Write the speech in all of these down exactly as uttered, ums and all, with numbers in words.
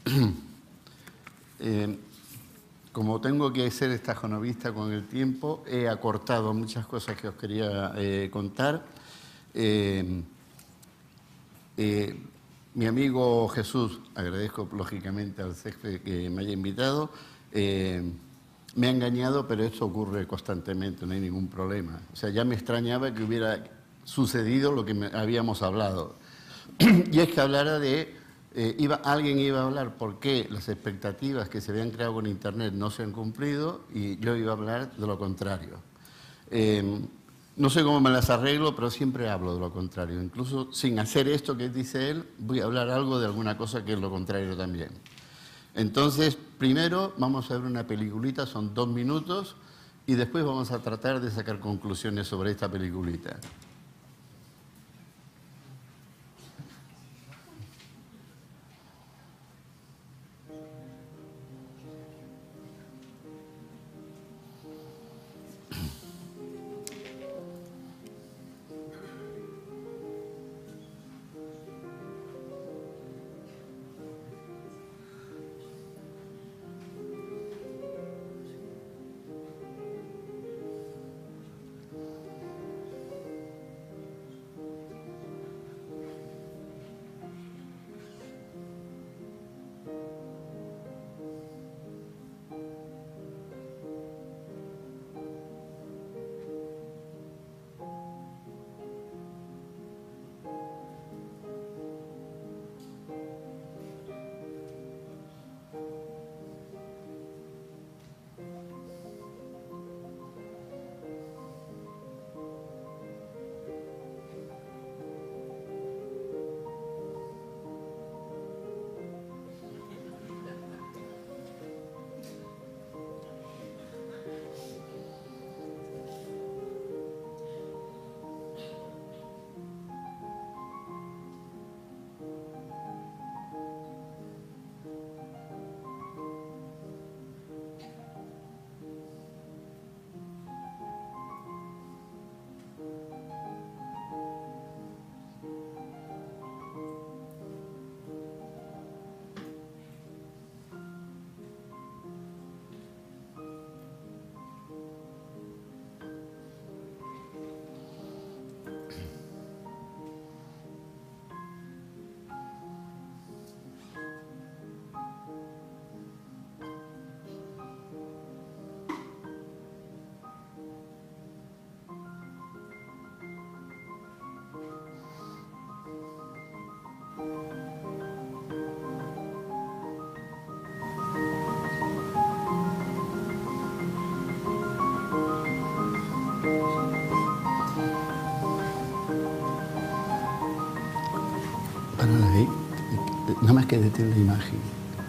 eh, como tengo que ser estajonovista con el tiempo, he acortado muchas cosas que os quería eh, contar. Eh, eh, mi amigo Jesús, agradezco lógicamente al césped que me haya invitado, eh, me ha engañado, pero esto ocurre constantemente, no hay ningún problema. O sea, ya me extrañaba que hubiera sucedido lo que me, habíamos hablado. Y es que hablara de, eh, iba, alguien iba a hablar por qué las expectativas que se habían creado con Internet no se han cumplido y yo iba a hablar de lo contrario. Eh, no sé cómo me las arreglo, pero siempre hablo de lo contrario. Incluso sin hacer esto que dice él, voy a hablar algo de alguna cosa que es lo contrario también. Entonces, primero vamos a ver una peliculita, son dos minutos, y después vamos a tratar de sacar conclusiones sobre esta peliculita. Ahí, nada más que detener la imagen.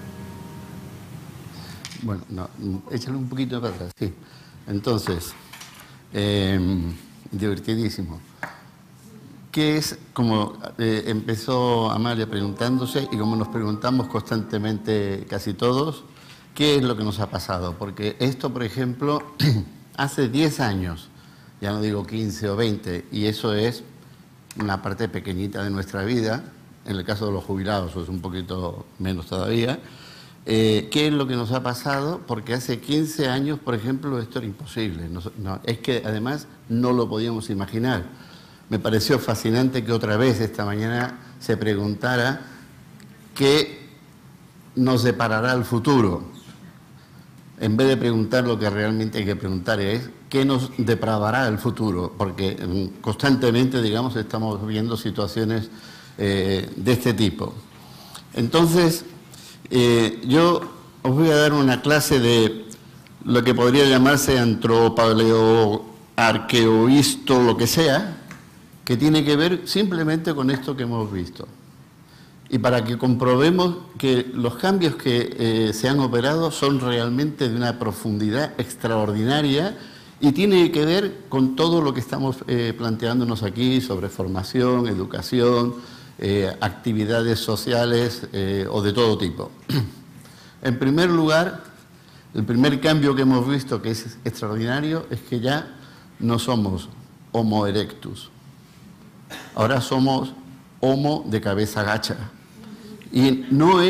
Bueno, no, échale un poquito para atrás, sí. Entonces, eh, divertidísimo. ¿Qué es, como eh, empezó Amalia preguntándose y como nos preguntamos constantemente casi todos, qué es lo que nos ha pasado? Porque esto, por ejemplo, hace diez años, ya no digo quince o veinte, y eso es una parte pequeñita de nuestra vida. En el caso de los jubilados es un poquito menos todavía. Eh, ¿Qué es lo que nos ha pasado? Porque hace quince años, por ejemplo, esto era imposible. No, no, es que además no lo podíamos imaginar. Me pareció fascinante que otra vez esta mañana se preguntara qué nos deparará el futuro. En vez de preguntar lo que realmente hay que preguntar es qué nos depravará el futuro, porque constantemente, digamos, estamos viendo situaciones Eh, de este tipo. Entonces, eh, yo os voy a dar una clase de lo que podría llamarse antropoleo, arqueohisto, lo que sea, que tiene que ver simplemente con esto que hemos visto. Y para que comprobemos que los cambios que eh, se han operado son realmente de una profundidad extraordinaria y tiene que ver con todo lo que estamos eh, planteándonos aquí sobre formación, educación, Eh, actividades sociales eh, o de todo tipo. En primer lugar, el primer cambio que hemos visto, que es extraordinario, es que ya no somos Homo erectus. Ahora somos Homo de cabeza gacha. Y no es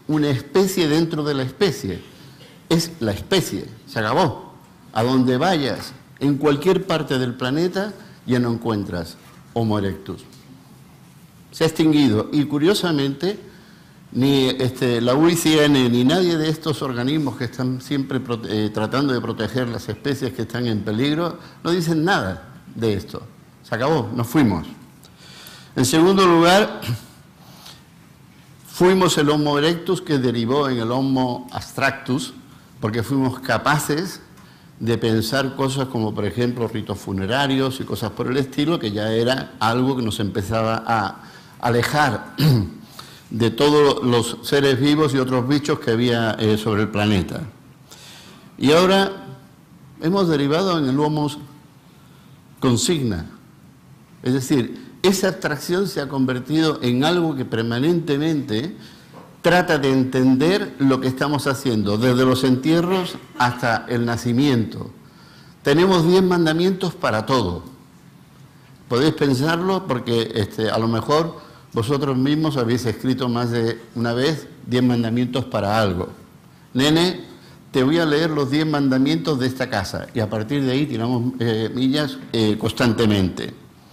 una especie dentro de la especie. Es la especie, se acabó. A donde vayas, en cualquier parte del planeta, ya no encuentras Homo erectus. Se ha extinguido y curiosamente ni este, la U I C N ni nadie de estos organismos que están siempre eh, tratando de proteger las especies que están en peligro no dicen nada de esto. Se acabó, nos fuimos. En segundo lugar, fuimos el Homo erectus que derivó en el Homo abstractus porque fuimos capaces de pensar cosas como, por ejemplo, ritos funerarios y cosas por el estilo, que ya era algo que nos empezaba a alejar de todos los seres vivos y otros bichos que había eh, sobre el planeta. Y ahora hemos derivado en el Homo consigna. Es decir, esa abstracción se ha convertido en algo que permanentemente trata de entender lo que estamos haciendo, desde los entierros hasta el nacimiento. Tenemos diez mandamientos para todo. Podéis pensarlo porque este, a lo mejor vosotros mismos habéis escrito más de una vez diez mandamientos para algo. Nene, te voy a leer los diez mandamientos de esta casa y a partir de ahí tiramos eh, millas eh, constantemente.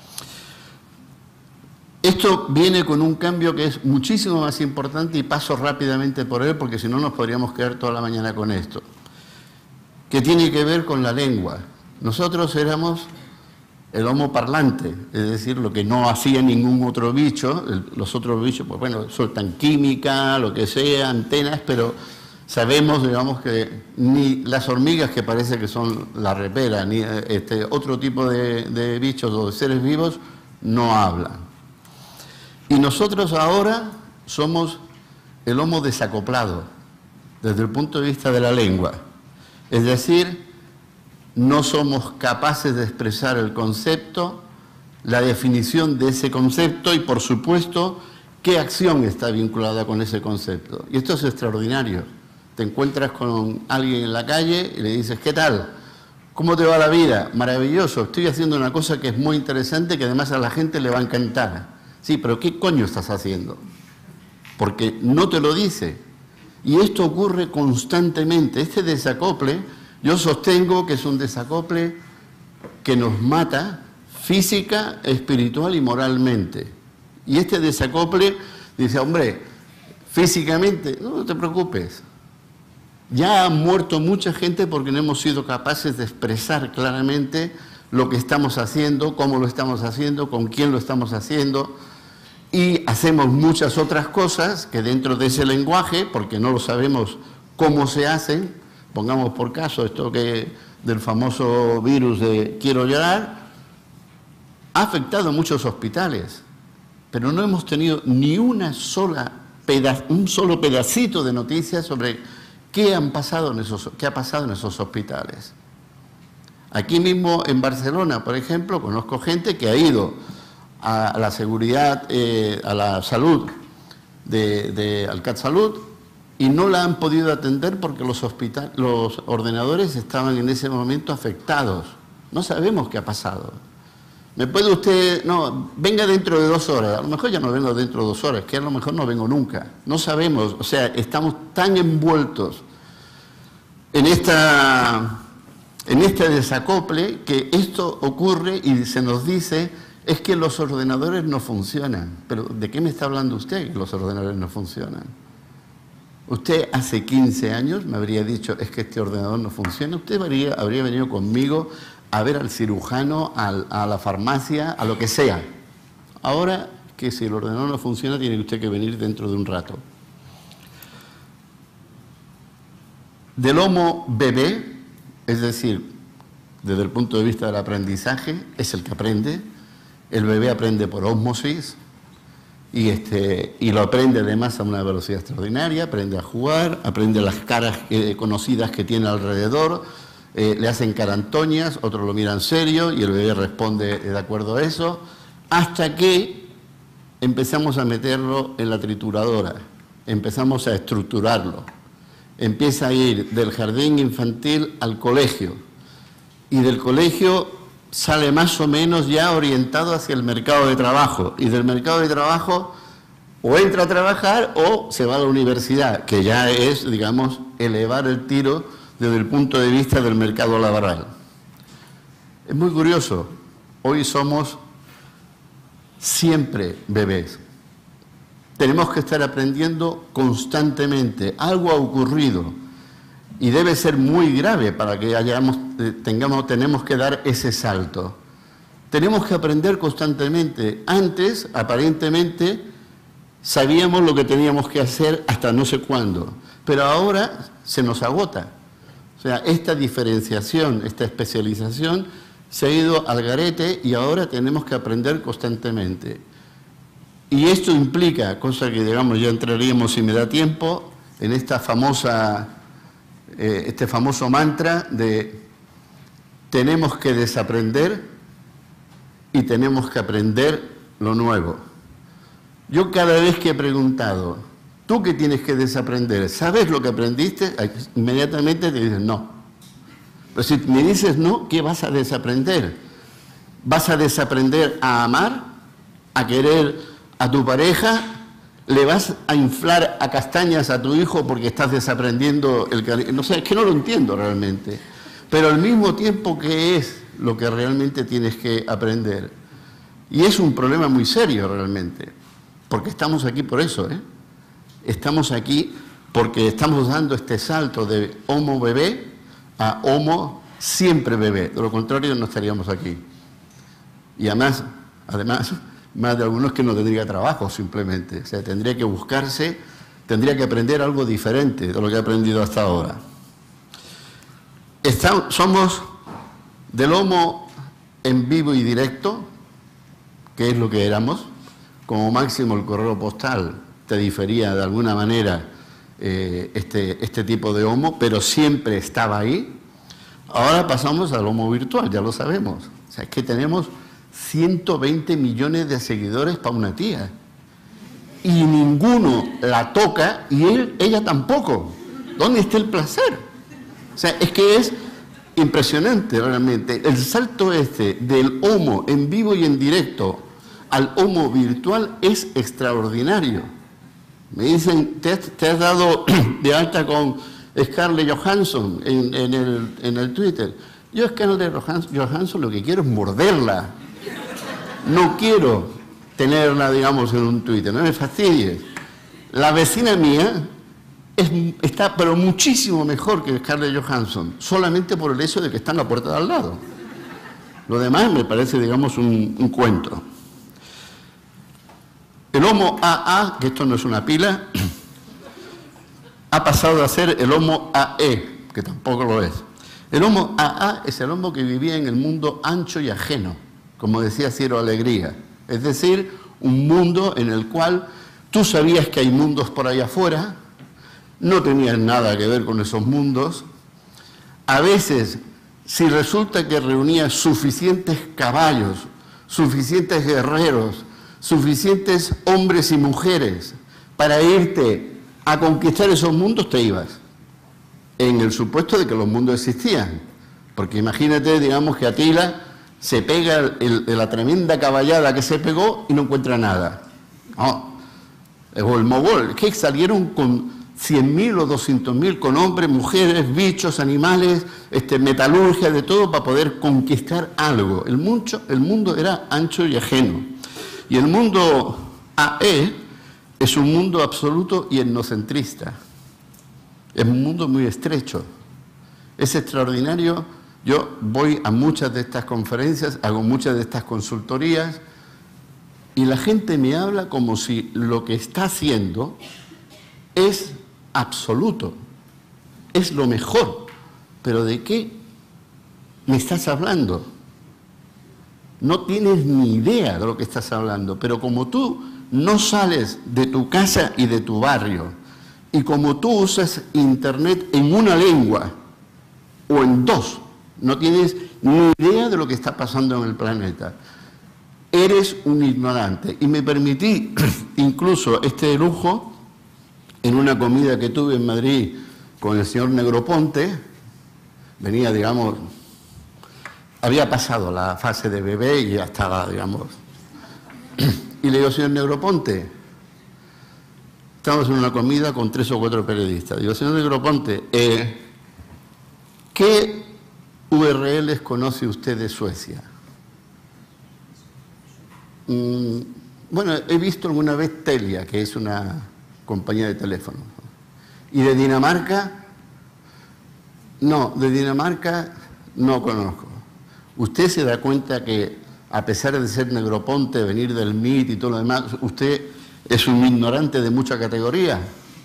Esto viene con un cambio que es muchísimo más importante y paso rápidamente por él porque si no nos podríamos quedar toda la mañana con esto, que tiene que ver con la lengua. Nosotros éramos el homo parlante, es decir, lo que no hacía ningún otro bicho. El, los otros bichos, pues bueno, sueltan química, lo que sea, antenas, pero sabemos, digamos, que ni las hormigas, que parece que son la repera, ni este, otro tipo de, de bichos o de seres vivos, no hablan. Y nosotros ahora somos el homo desacoplado, desde el punto de vista de la lengua. Es decir, no somos capaces de expresar el concepto, la definición de ese concepto y, por supuesto, qué acción está vinculada con ese concepto. Y esto es extraordinario. Te encuentras con alguien en la calle y le dices, ¿qué tal? ¿Cómo te va la vida? Maravilloso, estoy haciendo una cosa que es muy interesante, que además a la gente le va a encantar. Sí, pero ¿qué coño estás haciendo? Porque no te lo dice. Y esto ocurre constantemente. Este desacople, yo sostengo que es un desacople que nos mata física, espiritual y moralmente. Y este desacople dice, hombre, físicamente, no, no te preocupes. Ya ha muerto mucha gente porque no hemos sido capaces de expresar claramente lo que estamos haciendo, cómo lo estamos haciendo, con quién lo estamos haciendo. Y hacemos muchas otras cosas que dentro de ese lenguaje, porque no lo sabemos cómo se hacen, pongamos por caso esto que del famoso virus de quiero llorar, ha afectado a muchos hospitales, pero no hemos tenido ni una sola peda- un solo pedacito de noticias sobre qué han pasado en esos, qué ha pasado en esos hospitales. Aquí mismo en Barcelona, por ejemplo, conozco gente que ha ido a la seguridad, eh, a la salud de, de al CatSalut y no la han podido atender porque los, hospital, los ordenadores estaban en ese momento afectados. No sabemos qué ha pasado. ¿Me puede usted...? No, venga dentro de dos horas. A lo mejor ya no vengo dentro de dos horas, que a lo mejor no vengo nunca. No sabemos, o sea, estamos tan envueltos en esta... en este desacople que esto ocurre y se nos dice es que los ordenadores no funcionan. Pero ¿de qué me está hablando usted que los ordenadores no funcionan? Usted hace quince años me habría dicho es que este ordenador no funciona. Usted habría, habría venido conmigo a ver al cirujano, al, a la farmacia, a lo que sea. Ahora que si el ordenador no funciona tiene usted que venir dentro de un rato. Del Homo bebé, es decir, desde el punto de vista del aprendizaje, es el que aprende. El bebé aprende por ósmosis y, este, y lo aprende además a una velocidad extraordinaria, aprende a jugar, aprende las caras eh, conocidas que tiene alrededor, eh, le hacen carantoñas, otros lo miran serio y el bebé responde de acuerdo a eso, hasta que empezamos a meterlo en la trituradora, empezamos a estructurarlo. Empieza a ir del jardín infantil al colegio y del colegio sale más o menos ya orientado hacia el mercado de trabajo y del mercado de trabajo O entra a trabajar o se va a la universidad, que ya es, digamos, elevar el tiro desde el punto de vista del mercado laboral. Es muy curioso, hoy somos siempre bebés. Tenemos que estar aprendiendo constantemente. Algo ha ocurrido y debe ser muy grave para que hayamos, tengamos, tenemos que dar ese salto. Tenemos que aprender constantemente. Antes, aparentemente, sabíamos lo que teníamos que hacer hasta no sé cuándo, pero ahora se nos agota. O sea, esta diferenciación, esta especialización se ha ido al garete y ahora tenemos que aprender constantemente. Y esto implica, cosa que digamos ya entraríamos si me da tiempo, en esta famosa, eh, este famoso mantra de tenemos que desaprender y tenemos que aprender lo nuevo. Yo cada vez que he preguntado, ¿tú qué tienes que desaprender? ¿Sabes lo que aprendiste? Inmediatamente te dicen no. Pero si me dices no, ¿qué vas a desaprender? ¿Vas a desaprender a amar? ¿A querer a tu pareja? ¿Le vas a inflar a castañas a tu hijo porque estás desaprendiendo el cariño? No sé, es que no lo entiendo realmente. Pero al mismo tiempo, ¿qué es lo que realmente tienes que aprender? Y es un problema muy serio realmente, porque estamos aquí por eso, ¿eh? Estamos aquí porque estamos dando este salto de homo bebé a homo siempre bebé. De lo contrario, no estaríamos aquí. Y además, además, más de algunos que no tendría trabajo simplemente. O sea, tendría que buscarse, tendría que aprender algo diferente de lo que he aprendido hasta ahora. Estamos, somos del homo en vivo y directo, que es lo que éramos. Como máximo el correo postal te difería de alguna manera eh, este, este tipo de homo, pero siempre estaba ahí. Ahora pasamos al homo virtual, ya lo sabemos. O sea, es que tenemos ciento veinte millones de seguidores para una tía. Y ninguno la toca y él, ella tampoco. ¿Dónde está el placer? O sea, es que es impresionante realmente. El salto este del homo en vivo y en directo al homo virtual es extraordinario. Me dicen, ¿te has, te has dado de alta con Scarlett Johansson en, en, el, en el Twitter? Yo Scarlett Johansson lo que quiero es morderla. No quiero tenerla, digamos, en un Twitter, no me fastidies. La vecina mía es, está pero muchísimo mejor que Scarlett Johansson, solamente por el hecho de que está en la puerta de al lado. Lo demás me parece, digamos, un, un cuento. El Homo A A, que esto no es una pila, ha pasado a ser el Homo A E, que tampoco lo es. El Homo A A es el Homo que vivía en el mundo ancho y ajeno, como decía Ciro Alegría. Es decir, un mundo en el cual tú sabías que hay mundos por allá afuera, no tenías nada que ver con esos mundos. A veces, si resulta que reunías suficientes caballos, suficientes guerreros, suficientes hombres y mujeres para irte a conquistar esos mundos, te ibas. En el supuesto de que los mundos existían. Porque imagínate, digamos, que Atila se pega el, el, la tremenda caballada que se pegó y no encuentra nada. No. O el mogol, que salieron con cien mil o doscientos mil, con hombres, mujeres, bichos, animales, este, metalurgia, de todo, para poder conquistar algo. El mundo, el mundo era ancho y ajeno. Y el mundo A E es un mundo absoluto y etnocentrista. Es un mundo muy estrecho. Es extraordinario. Yo voy a muchas de estas conferencias, hago muchas de estas consultorías, y la gente me habla como si lo que está haciendo es absoluto, es lo mejor. ¿Pero de qué me estás hablando? No tienes ni idea de lo que estás hablando, pero como tú no sales de tu casa y de tu barrio, y como tú usas Internet en una lengua o en dos, no tienes ni idea de lo que está pasando en el planeta, eres un ignorante. Y me permití incluso este lujo en una comida que tuve en Madrid con el señor Negroponte. Venía, digamos, había pasado la fase de bebé y ya estaba, digamos. Y le digo, señor Negroponte, Estamos en una comida con tres o cuatro periodistas. Digo, señor Negroponte, eh, ¿qué U R Ls conoce usted de Suecia? Mm, bueno, he visto alguna vez Telia, que es una compañía de teléfono. ¿Y de Dinamarca? No, de Dinamarca no conozco. ¿Usted se da cuenta que, a pesar de ser Negroponte, venir del M I T y todo lo demás, usted es un ignorante de mucha categoría?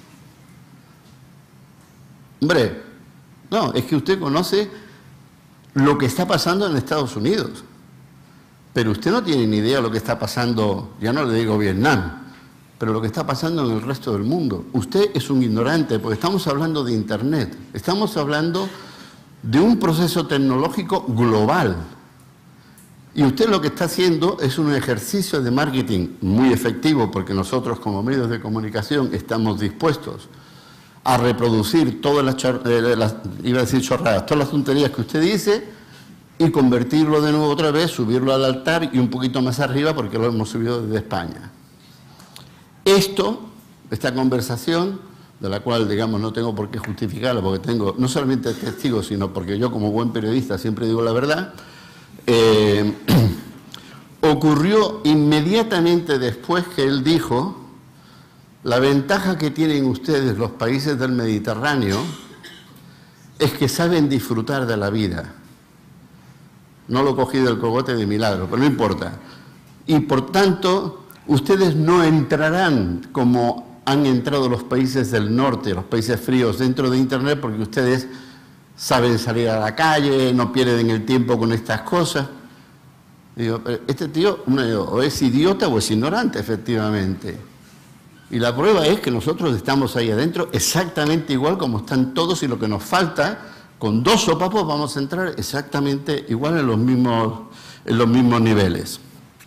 Hombre, no, es que usted conoce lo que está pasando en Estados Unidos, pero usted no tiene ni idea de lo que está pasando, ya no le digo Vietnam, pero lo que está pasando en el resto del mundo. Usted es un ignorante, porque estamos hablando de Internet, estamos hablando de un proceso tecnológico global. Y usted lo que está haciendo es un ejercicio de marketing muy efectivo, porque nosotros como medios de comunicación estamos dispuestos a reproducir todas las, eh, las iba a decir chorradas, todas las tonterías que usted dice y convertirlo de nuevo otra vez, subirlo al altar y un poquito más arriba porque lo hemos subido desde España. Esto, esta conversación, de la cual, digamos, no tengo por qué justificarla, porque tengo no solamente testigos, sino porque yo como buen periodista siempre digo la verdad, eh, ocurrió inmediatamente después que él dijo: la ventaja que tienen ustedes, los países del Mediterráneo, es que saben disfrutar de la vida. No lo cogí del cogote de milagro, pero no importa. Y por tanto, ustedes no entrarán como han entrado los países del norte, los países fríos, dentro de Internet, porque ustedes saben salir a la calle, no pierden el tiempo con estas cosas. Digo, este tío o es idiota o es ignorante, efectivamente. Y la prueba es que nosotros estamos ahí adentro exactamente igual como están todos, y lo que nos falta, con dos sopapos vamos a entrar exactamente igual en los mismos, en los mismos niveles.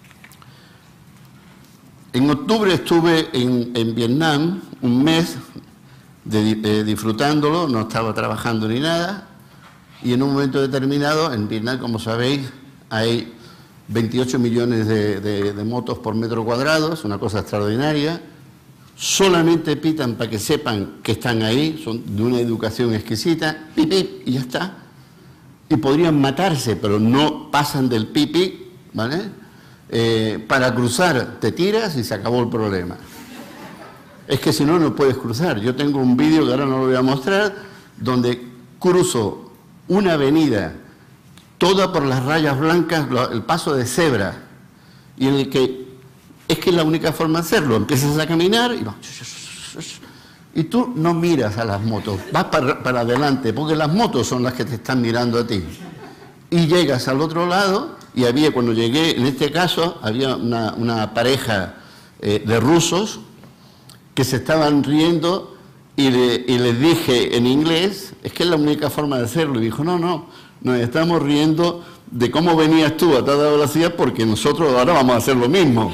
En octubre estuve en, en Vietnam un mes de, eh, disfrutándolo, no estaba trabajando ni nada, y en un momento determinado, en Vietnam, como sabéis, hay veintiocho millones de, de, de motos por metro cuadrado, es una cosa extraordinaria. Solamente pitan para que sepan que están ahí, son de una educación exquisita, pip, pip, y ya está. Y podrían matarse, pero no pasan del pipi, ¿vale? Eh, para cruzar te tiras y se acabó el problema. Es que si no, no puedes cruzar. Yo tengo un vídeo que ahora no lo voy a mostrar, donde cruzo una avenida toda por las rayas blancas, el paso de cebra, y en el que es que es la única forma de hacerlo. Empiezas a caminar y vas, y tú no miras a las motos, vas para, para adelante, porque las motos son las que te están mirando a ti. Y llegas al otro lado, y había, cuando llegué, en este caso, había una, una pareja eh, de rusos que se estaban riendo, y, le, y les dije en inglés, es que es la única forma de hacerlo. Y dijo, no, no, nos estamos riendo de cómo venías tú a toda velocidad, porque nosotros ahora vamos a hacer lo mismo.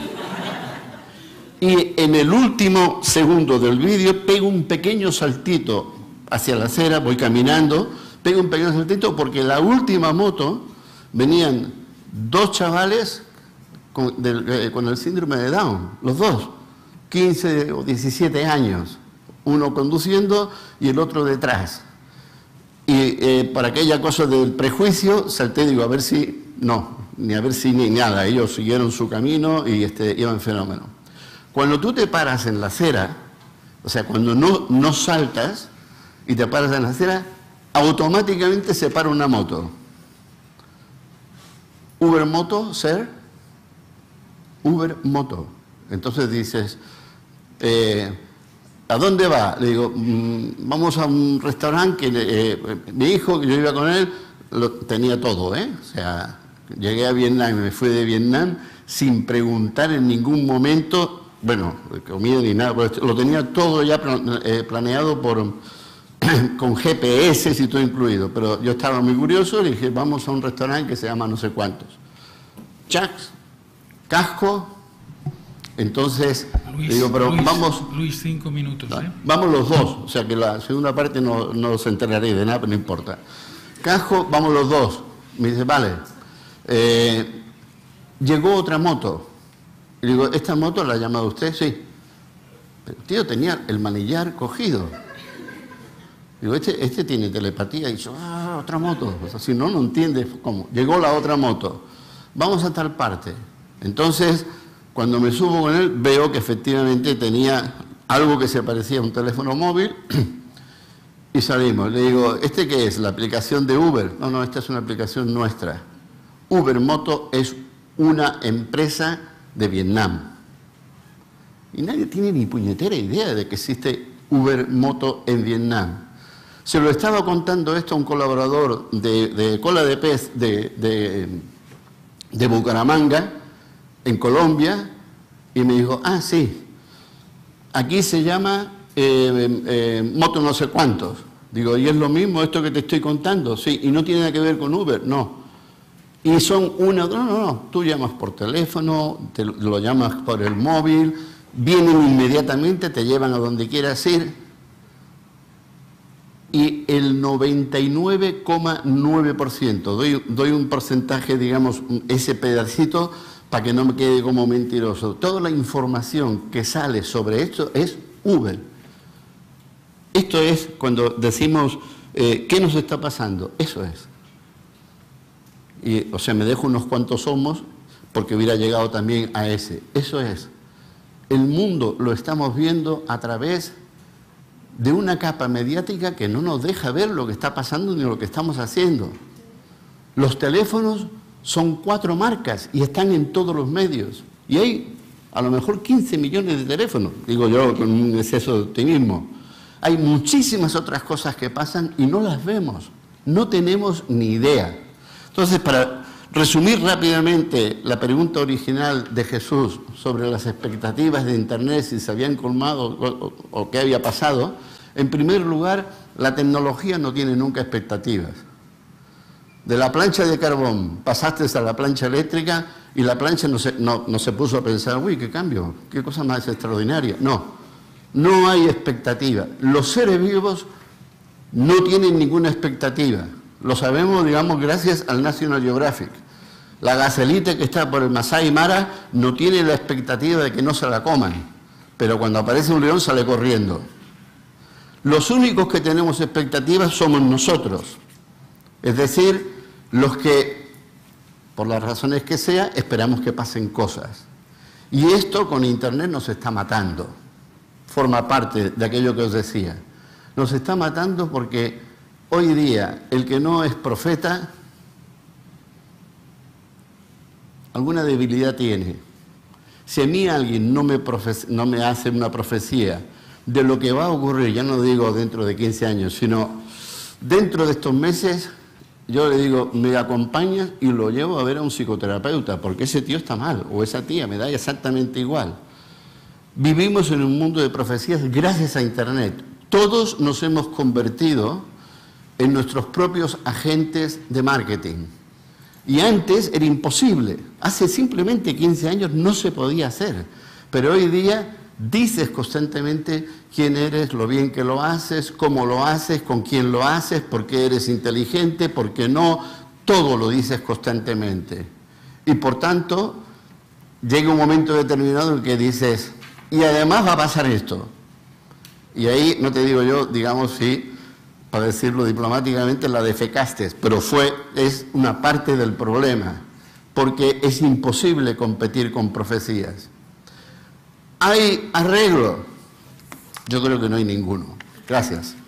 Y en el último segundo del vídeo pego un pequeño saltito hacia la acera, voy caminando, pego un pequeño saltito porque la última moto venían dos chavales con, de, eh, con el síndrome de Down, los dos, quince o diecisiete años, uno conduciendo y el otro detrás. Y eh, para aquella cosa del prejuicio salté, digo, a ver si, no, ni a ver si ni nada, ellos siguieron su camino y este, iban fenómeno. Cuando tú te paras en la acera, o sea, cuando no, no saltas y te paras en la acera, automáticamente se para una moto. Uber Moto, sir. Uber Moto. Entonces dices, eh, ¿a dónde va? Le digo, mmm, vamos a un restaurante que eh, mi hijo, que yo iba con él, lo, tenía todo, ¿eh? O sea, llegué a Vietnam y me fui de Vietnam sin preguntar en ningún momento. Bueno, comida ni nada, lo tenía todo ya planeado por, con G P S y todo incluido, pero yo estaba muy curioso y dije, vamos a un restaurante que se llama no sé cuántos. Chacs, casco, entonces, Luis, digo, pero Luis, vamos... Luis, cinco minutos, ¿eh? Vamos los dos, o sea que la segunda parte no, no os enteraré de nada, pero no importa. Casco, vamos los dos. Me dice, vale. Eh, llegó otra moto. Y digo, ¿esta moto la ha llamado usted? Sí. Pero, tío, tenía el manillar cogido. Digo, este, este tiene telepatía. Y yo, ah, otra moto. O sea, si no, no entiendes cómo. Llegó la otra moto. Vamos a tal parte. Entonces, cuando me subo con él, veo que efectivamente tenía algo que se parecía a un teléfono móvil. Y salimos. Le digo, ¿este qué es? ¿La aplicación de Uber? No, no, esta es una aplicación nuestra. Uber Moto es una empresa de Vietnam. Y nadie tiene ni puñetera idea de que existe Uber Moto en Vietnam. Se lo estaba contando esto a un colaborador de, de Cola de Pez de, de, de Bucaramanga, en Colombia, y me dijo, ah, sí, aquí se llama eh, eh, Moto no sé cuántos. Digo, ¿y es lo mismo esto que te estoy contando? Sí, y no tiene nada que ver con Uber, no. Y son una, no, no, no, tú llamas por teléfono, te lo llamas por el móvil, vienen inmediatamente, te llevan a donde quieras ir. Y el noventa y nueve coma nueve por ciento, doy, doy un porcentaje, digamos, ese pedacito, para que no me quede como mentiroso. Toda la información que sale sobre esto es Uber. Esto es cuando decimos, eh, ¿qué nos está pasando? Eso es. Y, o sea, me dejo unos cuantos homos porque hubiera llegado también a ese. Eso es. El mundo lo estamos viendo a través de una capa mediática que no nos deja ver lo que está pasando ni lo que estamos haciendo. Los teléfonos son cuatro marcas y están en todos los medios. Y hay a lo mejor quince millones de teléfonos, digo yo con un exceso de optimismo. Hay muchísimas otras cosas que pasan y no las vemos. No tenemos ni idea. Entonces, para resumir rápidamente la pregunta original de Jesús sobre las expectativas de Internet, si se habían colmado o, o, o qué había pasado, en primer lugar, la tecnología no tiene nunca expectativas. De la plancha de carbón pasaste a la plancha eléctrica y la plancha no se, no, no se puso a pensar, uy, qué cambio, qué cosa más extraordinaria. No, no hay expectativa. Los seres vivos no tienen ninguna expectativa. Lo sabemos, digamos, gracias al National Geographic. La gacelita que está por el Masai Mara no tiene la expectativa de que no se la coman, pero cuando aparece un león sale corriendo. Los únicos que tenemos expectativas somos nosotros, es decir, los que, por las razones que sea, esperamos que pasen cosas. Y esto con Internet nos está matando, forma parte de aquello que os decía. Nos está matando porque hoy día el que no es profeta, alguna debilidad tiene. Si a mí alguien no me, no me hace una profecía de lo que va a ocurrir, ya no digo dentro de quince años, sino dentro de estos meses, yo le digo, me acompañas y lo llevo a ver a un psicoterapeuta, porque ese tío está mal, o esa tía, me da exactamente igual. Vivimos en un mundo de profecías gracias a Internet. Todos nos hemos convertido en nuestros propios agentes de marketing. Y antes era imposible. Hace simplemente quince años no se podía hacer. Pero hoy día dices constantemente quién eres, lo bien que lo haces, cómo lo haces, con quién lo haces, por qué eres inteligente, por qué no. Todo lo dices constantemente. Y por tanto, llega un momento determinado en que dices, y además va a pasar esto. Y ahí, no te digo yo, digamos, sí, para decirlo diplomáticamente, la defecaste, pero fue, es una parte del problema, porque es imposible competir con profecías. ¿Hay arreglo? Yo creo que no hay ninguno. Gracias.